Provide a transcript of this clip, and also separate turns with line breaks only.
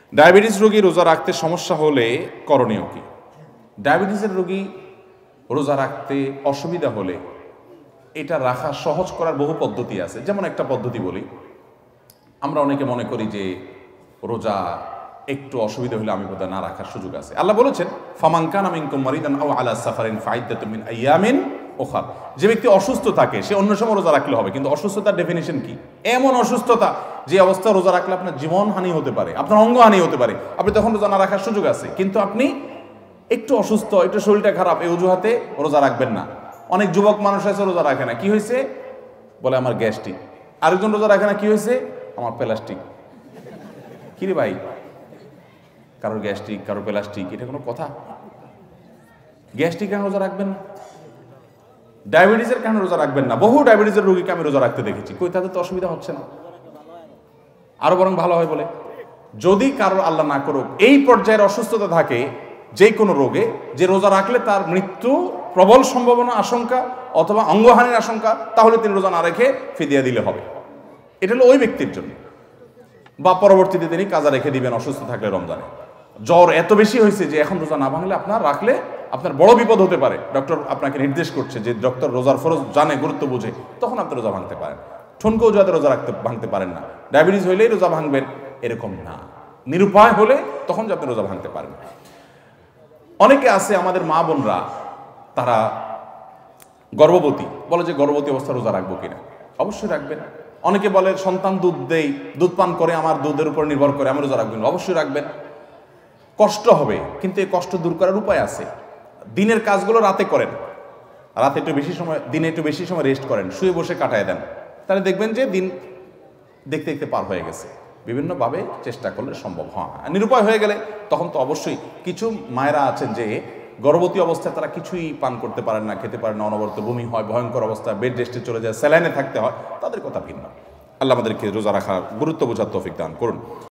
Diabetes রোগী রোজা রাখতে সমস্যা হলে করণীয় কি? ডায়াবেটিসের রোগী রোজা রাখতে অসুবিধা হলে এটা রাখা সহজ করার বহু পদ্ধতি আছে। যেমন একটা পদ্ধতি বলি, আমরা অনেকে মনে করি যে রোজা একটু অসুবিধা হলে আমি বোধহয় না রাখার সুযোগ আছে। আল্লাহ বলেছেন, ফামান কানা মিনকুম মারিদান আও আলা সাফারিন ফাইদ্দাতুম মিন আইয়ামিন উখার। যে ব্যক্তি অসুস্থ থাকে সে অন্য সময় রোজা রাখলে হবে, কিন্তু অসুস্থতার ডেফিনিশন কি? এমন অসুস্থতা যে অবস্থা রোজা রাখলে আপনার জীবন হানি হতে পারে, আপনার অঙ্গ হানি হতে পারে, আপনি তখন রোজা না রাখার সুযোগ আছে। কিন্তু আপনি একটু অসুস্থ, একটু শরীরটা খারাপ, এই অজুহাতে রোজা রাখবেন না। অনেক যুবক মানুষ আছে রোজা রাখে না, কি হয়েছে বলে আমার গ্যাস্ট্রিক। আরেকজন রোজা রাখে না, কি হয়েছে আমার প্লাস্টিক। কি রে ভাই, কারোর গ্যাস্ট্রিক কারোর প্লাস্টিক, এটা কোনো কথা? গ্যাস্ট্রিক কেন রোজা রাখবেন না? ডায়াবেটিসের কেন রোজা রাখবেন না? বহু ডায়াবেটিসের রোগীকে আমি রোজা রাখতে দেখেছি, কই তাদের তো অসুবিধা হচ্ছে না, আরো বরং ভালো হয় বলে। যদি কারোর আল্লাহ না করুক এই পর্যায়ের অসুস্থতা থাকে যে কোনো রোগে, যে রোজা রাখলে তার মৃত্যু প্রবল সম্ভাবনা, আশঙ্কা অথবা অঙ্গহানির আশঙ্কা, তাহলে তিনি রোজা না রেখে ফিদিয়া দিলে হবে। এটা হলো ওই ব্যক্তির জন্য। বা পরবর্তীতে তিনি কাজা রেখে দিবেন অসুস্থ থাকলে। রমজানে জ্বর এত বেশি হয়েছে যে এখন রোজা না ভাঙলে আপনার রাখলে আপনার বড় বিপদ হতে পারে, ডক্টর আপনাকে নির্দেশ করছে, যে ডক্টর রোজার ফরজ জানে, গুরুত্ব বুঝে, তখন আপনি রোজা ভাঙতে পারেন। ঠনকেও যাতে রোজা ভাঙতে পারেন না। ডায়াবেটিস হইলেই রোজা ভাঙবেন এরকম না, নিরুপায় হলে তখন যে আপনি রোজা ভাঙতে পারেন। অনেকে আছে আমাদের মা বোনরা, তারা গর্ভবতী, বলে যে গর্ভবতী অবস্থা রোজা রাখবো কিনা। অবশ্যই রাখবেন। অনেকে বলে সন্তান দুধ দেই, দুধ পান করে, আমার দুধের উপর নির্ভর করে, আমি রোজা রাখবেন। অবশ্যই রাখবেন। কষ্ট হবে, কিন্তু এই কষ্ট দূর করার উপায় আছে। দিনের কাজগুলো রাতে করেন, রাতে একটু বেশি সময়, দিনে একটু বেশি সময় রেস্ট করেন, শুয়ে বসে কাটায় দেন, তাহলে দেখবেন যে দিন দেখতে দেখতে পার হয়ে গেছে। বিভিন্নভাবে চেষ্টা করলে সম্ভব হয়। নিরুপায় হয়ে গেলে তখন তো অবশ্যই, কিছু মায়েরা আছেন যে গর্ভবতী অবস্থায় তারা কিছুই পান করতে পারেন না, খেতে পারেন না, অনবরত বমি হয়, ভয়ঙ্কর অবস্থা, বেড রেস্টে চলে যায়, স্যালাইনে থাকতে হয়, তাদের কথা ভিন্ন। আল্লাহ আমাদেরকে রোজা রাখার গুরুত্ব বোঝার তৌফিক দান করুন।